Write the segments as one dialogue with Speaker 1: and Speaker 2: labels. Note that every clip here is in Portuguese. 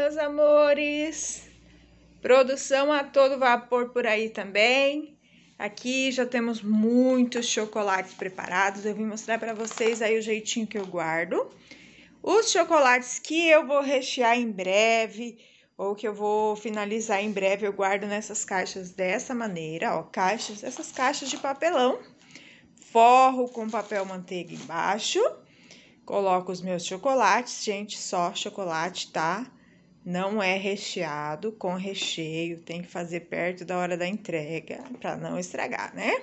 Speaker 1: meus amores! Produção a todo vapor por aí também. Aqui já temos muitos chocolates preparados. Eu vim mostrar para vocês aí o jeitinho que eu guardo. Os chocolates que eu vou rechear em breve, ou que eu vou finalizar em breve, eu guardo nessas caixas dessa maneira, ó. Essas caixas de papelão. Forro com papel manteiga embaixo. Coloco os meus chocolates, gente, só chocolate, tá? Não é recheado, com recheio, tem que fazer perto da hora da entrega, pra não estragar, né?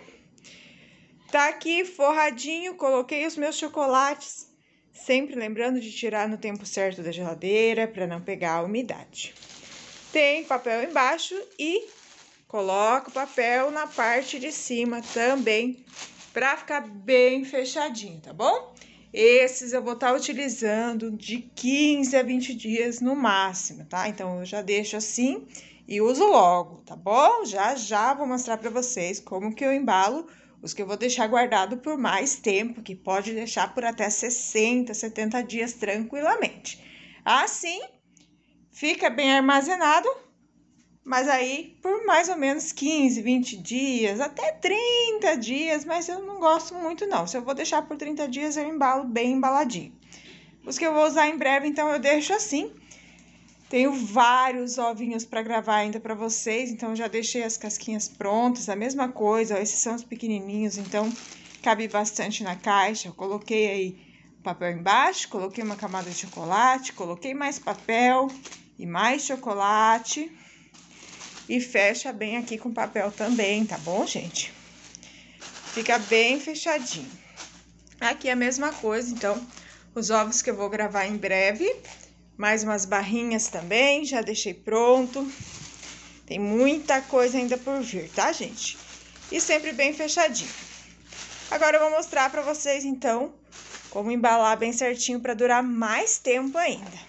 Speaker 1: Tá aqui forradinho, coloquei os meus chocolates, sempre lembrando de tirar no tempo certo da geladeira, pra não pegar a umidade. Tem papel embaixo e coloco o papel na parte de cima também, pra ficar bem fechadinho, tá bom? Esses eu vou estar utilizando de 15 a 20 dias no máximo, tá? Então, eu já deixo assim e uso logo, tá bom? Já vou mostrar pra vocês como que eu embalo os que eu vou deixar guardado por mais tempo, que pode deixar por até 60, 70 dias tranquilamente. Assim, fica bem armazenado. Mas aí, por mais ou menos 15, 20 dias, até 30 dias, mas eu não gosto muito não. Se eu vou deixar por 30 dias, eu embalo bem embaladinho. Os que eu vou usar em breve, então, eu deixo assim. Tenho vários ovinhos para gravar ainda para vocês, então eu já deixei as casquinhas prontas. A mesma coisa, ó, esses são os pequenininhos, então cabe bastante na caixa. Eu coloquei aí papel embaixo, coloquei uma camada de chocolate, coloquei mais papel e mais chocolate. E fecha bem aqui com papel também, tá bom, gente? Fica bem fechadinho. Aqui a mesma coisa, então, os ovos que eu vou gravar em breve. Mais umas barrinhas também, já deixei pronto. Tem muita coisa ainda por vir, tá, gente? E sempre bem fechadinho. Agora eu vou mostrar pra vocês, então, como embalar bem certinho pra durar mais tempo ainda.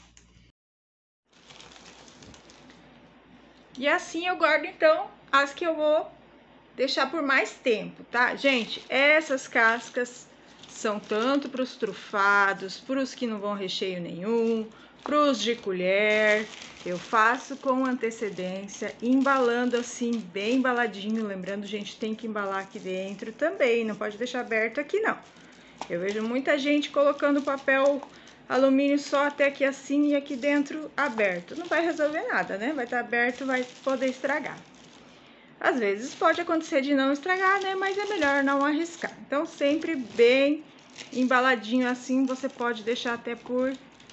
Speaker 1: E assim eu guardo, então, as que eu vou deixar por mais tempo, tá? Gente, essas cascas são tanto para os trufados, para os que não vão recheio nenhum, para os de colher. Eu faço com antecedência, embalando assim, bem embaladinho. Lembrando, gente, tem que embalar aqui dentro também, não pode deixar aberto aqui, não. Eu vejo muita gente colocando papel alumínio só até aqui assim e aqui dentro aberto. Não vai resolver nada, né? Vai estar aberto, vai poder estragar. Às vezes pode acontecer de não estragar, né? Mas é melhor não arriscar. Então, sempre bem embaladinho assim, você pode deixar até por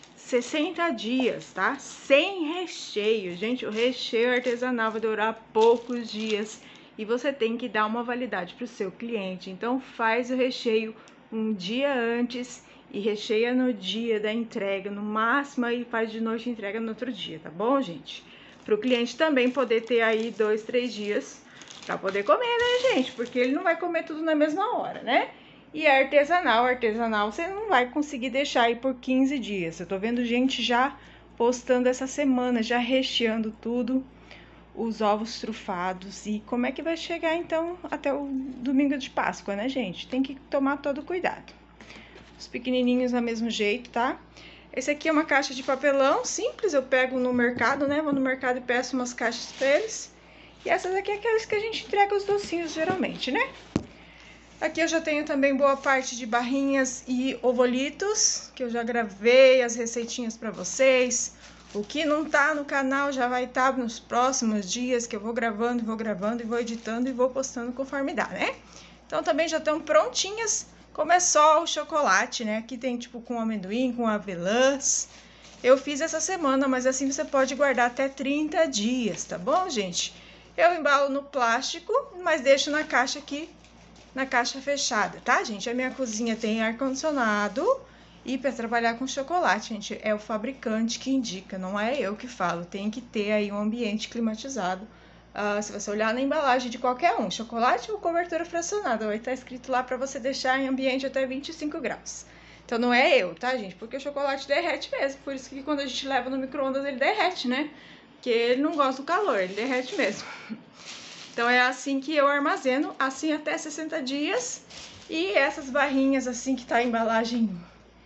Speaker 1: 60 dias, tá? Sem recheio. Gente, o recheio artesanal vai durar poucos dias e você tem que dar uma validade para o seu cliente. Então, faz o recheio um dia antes e recheia no dia da entrega, no máximo aí faz de noite e entrega no outro dia, tá bom, gente? Para o cliente também poder ter aí 2, 3 dias para poder comer, né, gente? Porque ele não vai comer tudo na mesma hora, né? E artesanal você não vai conseguir deixar aí por 15 dias. Eu tô vendo gente já postando essa semana, já recheando tudo, os ovos trufados. E como é que vai chegar, então, até o domingo de Páscoa, né, gente? Tem que tomar todo cuidado. Os pequenininhos do mesmo jeito, tá? Esse aqui é uma caixa de papelão simples, eu pego no mercado, né? Vou no mercado e peço umas caixas pra eles. E essas aqui é aquelas que a gente entrega os docinhos, geralmente, né? Aqui eu já tenho também boa parte de barrinhas e ovolitos, que eu já gravei as receitinhas pra vocês. O que não tá no canal já vai estar nos próximos dias, que eu vou gravando e vou editando e vou postando conforme dá, né? Então também já estão prontinhas. Como é só o chocolate, né? Aqui tem tipo com amendoim, com avelãs. Eu fiz essa semana, mas assim você pode guardar até 30 dias, tá bom, gente? Eu embalo no plástico, mas deixo na caixa aqui, na caixa fechada, tá, gente? A minha cozinha tem ar-condicionado e para trabalhar com chocolate, gente, é o fabricante que indica, não é eu que falo. Tem que ter aí um ambiente climatizado. Se você olhar na embalagem de qualquer um, chocolate ou cobertura fracionada, vai estar escrito lá para você deixar em ambiente até 25 graus. Então não é eu, tá, gente? Porque o chocolate derrete mesmo, por isso que quando a gente leva no micro-ondas ele derrete, né? Porque ele não gosta do calor, ele derrete mesmo. Então é assim que eu armazeno, assim até 60 dias. E essas barrinhas assim que tá a embalagem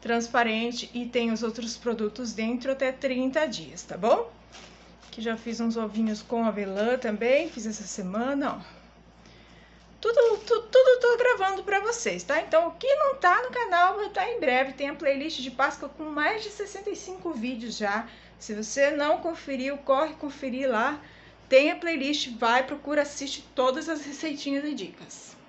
Speaker 1: transparente e tem os outros produtos dentro até 30 dias, tá bom? Aqui já fiz uns ovinhos com avelã também, fiz essa semana, ó. Tudo tô gravando para vocês, tá? Então, o que não tá no canal vai estar em breve. Tem a playlist de Páscoa com mais de 65 vídeos já. Se você não conferiu, corre conferir lá. Tem a playlist, vai, procura, assiste todas as receitinhas e dicas.